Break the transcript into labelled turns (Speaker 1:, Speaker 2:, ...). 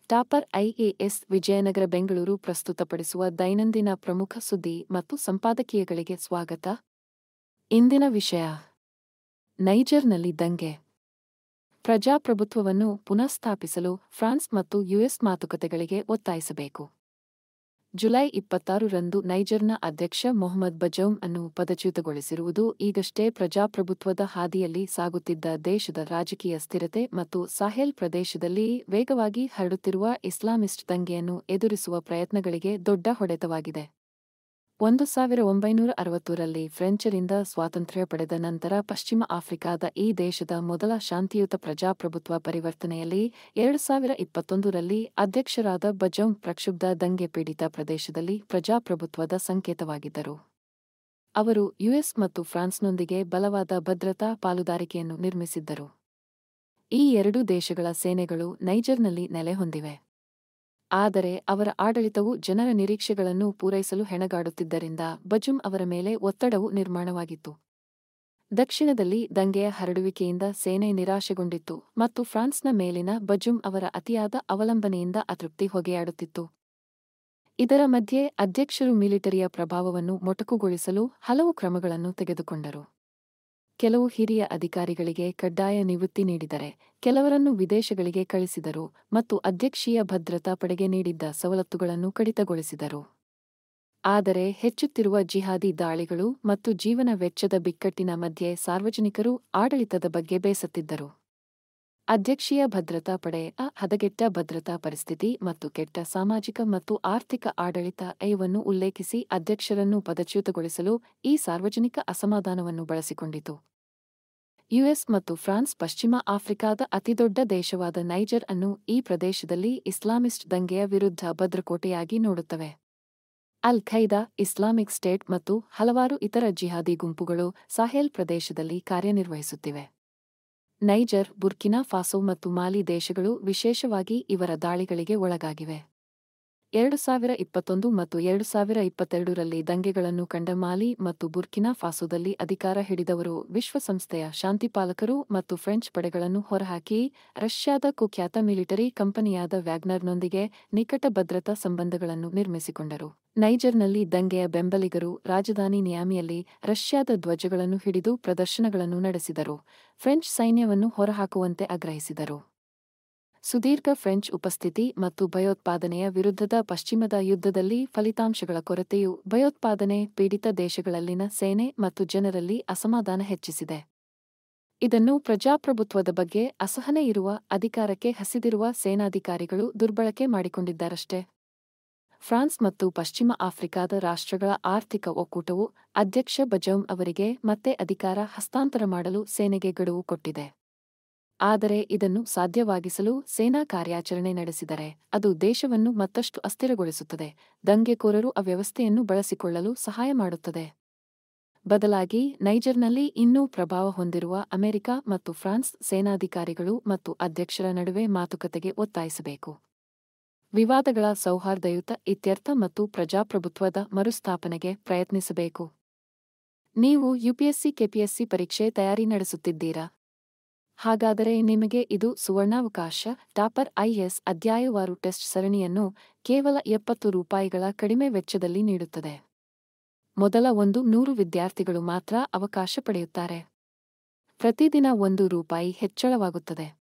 Speaker 1: Topper IAS Vijayanagara Bengaluru ಪ್ರಸ್ತುತಪಡಿಸುವ ದೈನಂದಿನ ಪ್ರಮುಖ ಸುದ್ದಿ ಮತ್ತು ಸಂಪಾದಕೀಯಗಳಿಗೆ ಸ್ವಾಗತ. ಇಂದಿನ ವಿಷಯ: ನೈಜರ್ನಲ್ಲಿ ದಂಗೆ. ಪ್ರಜಾಪ್ರಭುತ್ವವನ್ನು ಪುನಃಸ್ಥಾಪಿಸಲು ಫ್ರಾನ್ಸ್ ಮತ್ತು ಯುಎಸ್ ಮಾತುಕತೆಗಳಿಗೆ ಒತ್ತಾಯಿಸಬೇಕು. ಜುಲೈ 26ರಂದು ನೈಜರ್ನ ಅಧ್ಯಕ್ಷ ಮೊಹಮ್ಮದ್ ಬಜೌಮ್ ಅನ್ನು ಪದಚ್ಯುತಗೊಳಿಸಿರುವುದು ಈಗಷ್ಟೇ ಪ್ರಜಾಪ್ರಭುತ್ವದ ಹಾದಿಯಲ್ಲಿ ಸಾಗುತ್ತಿದ್ದ ದೇಶದ ರಾಜಕೀಯ ಸ್ಥಿರತೆ ಮತ್ತು ಸಾಹೆಲ್ ಪ್ರದೇಶದಲ್ಲಿ ವೇಗವಾಗಿ ಹರಡುತ್ತಿರುವ ಇಸ್ಲಾಮಿಸ್ಟ್ ದಂಗೆಯನ್ನು ಎದುರಿಸುವ ಪ್ರಯತ್ನಗಳಿಗೆ ದೊಡ್ಡ ಹೊಡೆತವಾಗಿದೆ. 1960ರಲ್ಲಿ ಫ್ರೆಂಚರಿಂದ ಸ್ವಾತಂತ್ರ್ಯ ಪಡೆದ ನಂತರ ಪಶ್ಚಿಮ ಆಫ್ರಿಕಾದ ಈ ದೇಶದ ಮೊದಲ ಶಾಂತಿಯುತ ಪ್ರಜಾಪ್ರಭುತ್ವ ಪರಿವರ್ತನೆಯಲ್ಲಿ 2021ರಲ್ಲಿ ಅಧ್ಯಕ್ಷರಾದ ಬಜೌಮ್ ಪ್ರಕ್ಷುಬ್ಧ ದಂಗೆ ಪೀಡಿತ ಪ್ರದೇಶದಲ್ಲಿ ಪ್ರಜಾಪ್ರಭುತ್ವದ ಸಂಕೇತವಾಗಿದ್ದರು. ಅವರು ಯುಎಸ್ ಮತ್ತು ಫ್ರಾನ್ಸ್ನೊಂದಿಗೆ ಬಲವಾದ ಭದ್ರತಾ ಪಾಲುದಾರಿಕೆಯನ್ನು ನಿರ್ಮಿಸಿದ್ದರು. ಈ ಎರಡೂ ದೇಶಗಳ ಸೇನೆಗಳು ನೈಜರ್ನಲ್ಲಿ ನೆಲೆ ಹೊಂದಿವೆ. ಆದರೆ ಅವರ ಆಡಳಿತವು ಜನರ ನಿರೀಕ್ಷೆಗಳನ್ನು ಪೂರೈಸಲು ಹೆಣಗಾಡುತ್ತಿದ್ದರಿಂದ ಬಜೌಮ್ ಅವರ ಮೇಲೆ ಒತ್ತಡವು ನಿರ್ಮಾಣವಾಗಿತ್ತು. ದಕ್ಷಿಣದಲ್ಲಿ ದಂಗೆಯ ಹರಡುವಿಕೆಯಿಂದ ಸೇನೆ ನಿರಾಶೆಗೊಂಡಿತ್ತು ಮತ್ತು ಫ್ರಾನ್ಸ್ನ ಮೇಲಿನ ಬಜೌಮ್ ಅವರ ಅತಿಯಾದ ಅವಲಂಬನೆಯಿಂದ ಅತೃಪ್ತಿ ಹೊಗೆಯಾಡುತ್ತಿತ್ತು. ಇದರ ಮಧ್ಯೆ ಅಧ್ಯಕ್ಷರು ಮಿಲಿಟರಿಯ ಪ್ರಭಾವವನ್ನು ಮೊಟಕುಗೊಳಿಸಲು ಹಲವು ಕ್ರಮಗಳನ್ನು ತೆಗೆದುಕೊಂಡರು. ಕೆಲವು ಹಿರಿಯ ಅಧಿಕಾರಿಗಳಿಗೆ ಕಡ್ಡಾಯ ನಿವೃತ್ತಿ ನೀಡಿದರೆ, ಕೆಲವರನ್ನು ವಿದೇಶಗಳಿಗೆ ಕಳಿಸಿದರು ಮತ್ತು ಅಧ್ಯಕ್ಷೀಯ ಭದ್ರತಾ ಪಡೆಗೆ ನೀಡಿದ್ದ ಸವಲತ್ತುಗಳನ್ನು ಕಡಿತಗೊಳಿಸಿದರು. ಆದರೆ ಹೆಚ್ಚುತ್ತಿರುವ ಜಿಹಾದಿ ದಾಳಿಗಳು ಮತ್ತು ಜೀವನ ವೆಚ್ಚದ ಬಿಕ್ಕಟ್ಟಿನ ಮಧ್ಯೆ ಸಾರ್ವಜನಿಕರು ಆಡಳಿತದ ಬಗ್ಗೆ ಬೇಸತ್ತಿದ್ದರು. ಅಧ್ಯಕ್ಷೀಯ ಭದ್ರತಾ ಪಡೆಯ ಹದಗೆಟ್ಟ ಭದ್ರತಾ ಪರಿಸ್ಥಿತಿ ಮತ್ತು ಕೆಟ್ಟ ಸಾಮಾಜಿಕ ಮತ್ತು ಆರ್ಥಿಕ ಆಡಳಿತ ಇವನ್ನು ಉಲ್ಲೇಖಿಸಿ ಅಧ್ಯಕ್ಷರನ್ನು ಪದಚ್ಯುತಗೊಳಿಸಲು ಈ ಸಾರ್ವಜನಿಕ ಅಸಮಾಧಾನವನ್ನು ಬಳಸಿಕೊಂಡಿತು. ಯುಎಸ್ ಮತ್ತು ಫ್ರಾನ್ಸ್ ಪಶ್ಚಿಮ ಆಫ್ರಿಕಾದ ಅತಿದೊಡ್ಡ ದೇಶವಾದ ನೈಜರ್ ಅನ್ನು ಈ ಪ್ರದೇಶದಲ್ಲಿ ಇಸ್ಲಾಮಿಸ್ಟ್ ದಂಗೆಯ ವಿರುದ್ಧ ಭದ್ರಕೋಟೆಯಾಗಿ ನೋಡುತ್ತವೆ. ಅಲ್ ಖೈದಾ, ಇಸ್ಲಾಮಿಕ್ ಸ್ಟೇಟ್ ಮತ್ತು ಹಲವಾರು ಇತರ ಜಿಹಾದಿ ಗುಂಪುಗಳು ಸಾಹೆಲ್ ಪ್ರದೇಶದಲ್ಲಿ ಕಾರ್ಯನಿರ್ವಹಿಸುತ್ತಿವೆ. ನೈಜರ್, ಬುರ್ಕಿನಾ ಫಾಸೋ ಮತ್ತು ಮಾಲಿ ದೇಶಗಳು ವಿಶೇಷವಾಗಿ ಇವರ ದಾಳಿಗಳಿಗೆ ಒಳಗಾಗಿವೆ. 2021 ಮತ್ತು 2022ರಲ್ಲಿ ದಂಗೆಗಳನ್ನು ಕಂಡ ಮಾಲಿ ಮತ್ತು ಬುರ್ಕಿನಾ ಫಾಸೋದಲ್ಲಿ ಅಧಿಕಾರ ಹಿಡಿದವರು ವಿಶ್ವಸಂಸ್ಥೆಯ ಶಾಂತಿಪಾಲಕರು ಮತ್ತು ಫ್ರೆಂಚ್ ಪಡೆಗಳನ್ನು ಹೊರಹಾಕಿ ರಷ್ಯಾದ ಕುಖ್ಯಾತ ಮಿಲಿಟರಿ ಕಂಪನಿಯಾದ ವ್ಯಾಗ್ನರ್ನೊಂದಿಗೆ ನಿಕಟ ಭದ್ರತಾ ಸಂಬಂಧಗಳನ್ನು ನಿರ್ಮಿಸಿಕೊಂಡರು. ನೈಜರ್ನಲ್ಲಿ ದಂಗೆಯ ಬೆಂಬಲಿಗರು ರಾಜಧಾನಿ ನಿಯಾಮಿಯಲ್ಲಿ ರಷ್ಯಾದ ಧ್ವಜಗಳನ್ನು ಹಿಡಿದು ಪ್ರದರ್ಶನಗಳನ್ನು ನಡೆಸಿದರು, ಫ್ರೆಂಚ್ ಸೈನ್ಯವನ್ನು ಹೊರಹಾಕುವಂತೆ ಆಗ್ರಹಿಸಿದರು. ಸುದೀರ್ಘ ಫ್ರೆಂಚ್ ಉಪಸ್ಥಿತಿ ಮತ್ತು ಭಯೋತ್ಪಾದನೆಯ ವಿರುದ್ಧದ ಪಶ್ಚಿಮದ ಯುದ್ಧದಲ್ಲಿ ಫಲಿತಾಂಶಗಳ ಕೊರತೆಯು ಭಯೋತ್ಪಾದನೆ ಪೀಡಿತ ದೇಶಗಳಲ್ಲಿನ ಸೇನೆ ಮತ್ತು ಜನರಲ್ಲಿ ಅಸಮಾಧಾನ ಹೆಚ್ಚಿಸಿದೆ. ಇದನ್ನು ಪ್ರಜಾಪ್ರಭುತ್ವದ ಬಗ್ಗೆ ಅಸಹನೆ ಇರುವ, ಅಧಿಕಾರಕ್ಕೆ ಹಸಿದಿರುವ ಸೇನಾಧಿಕಾರಿಗಳು ದುರ್ಬಳಕೆ ಮಾಡಿಕೊಂಡಿದ್ದಾರಷ್ಟೇ. ಫ್ರಾನ್ಸ್ ಮತ್ತು ಪಶ್ಚಿಮ ಆಫ್ರಿಕಾದ ರಾಷ್ಟ್ರಗಳ ಆರ್ಥಿಕ ಒಕ್ಕೂಟವು ಅಧ್ಯಕ್ಷ ಬಜೌಮ್ ಅವರಿಗೆ ಮತ್ತೆ ಅಧಿಕಾರ ಹಸ್ತಾಂತರ ಮಾಡಲು ಸೇನೆಗೆ ಗಡುವು ಕೊಟ್ಟಿದೆ. ಆದರೆ ಇದನ್ನು ಸಾಧ್ಯವಾಗಿಸಲು ಸೇನಾ ಕಾರ್ಯಾಚರಣೆ ನಡೆಸಿದರೆ ಅದು ದೇಶವನ್ನು ಮತ್ತಷ್ಟು ಅಸ್ಥಿರಗೊಳಿಸುತ್ತದೆ, ದಂಗೆಕೋರರು ಆ ವ್ಯವಸ್ಥೆಯನ್ನು ಬಳಸಿಕೊಳ್ಳಲು ಸಹಾಯ ಮಾಡುತ್ತದೆ. ಬದಲಾಗಿ ನೈಜರ್ನಲ್ಲಿ ಇನ್ನೂ ಪ್ರಭಾವ ಹೊಂದಿರುವ ಅಮೆರಿಕ ಮತ್ತು ಫ್ರಾನ್ಸ್ ಸೇನಾಧಿಕಾರಿಗಳು ಮತ್ತು ಅಧ್ಯಕ್ಷರ ನಡುವೆ ಮಾತುಕತೆಗೆ ಒತ್ತಾಯಿಸಬೇಕು. ವಿವಾದಗಳ ಸೌಹಾರ್ದಯುತ ಇತ್ಯರ್ಥ ಮತ್ತು ಪ್ರಜಾಪ್ರಭುತ್ವದ ಮರುಸ್ಥಾಪನೆಗೆ ಪ್ರಯತ್ನಿಸಬೇಕು. ನೀವು UPSC KPSC ಪರೀಕ್ಷೆ ತಯಾರಿ ನಡೆಸುತ್ತಿದ್ದೀರಾ? ಹಾಗಾದರೆ ನಿಮಗೆ ಇದು ಸುವರ್ಣಾವಕಾಶ. ಟಾಪರ್ ಐಎಎಸ್ ಅಧ್ಯಾಯವಾರು ಟೆಸ್ಟ್ ಸರಣಿಯನ್ನು ಕೇವಲ ₹70 ಕಡಿಮೆ ವೆಚ್ಚದಲ್ಲಿ ನೀಡುತ್ತದೆ. ಮೊದಲ 100 ವಿದ್ಯಾರ್ಥಿಗಳು ಮಾತ್ರ ಅವಕಾಶ ಪಡೆಯುತ್ತಾರೆ. ಪ್ರತಿದಿನ ₹1 ಹೆಚ್ಚಳವಾಗುತ್ತದೆ.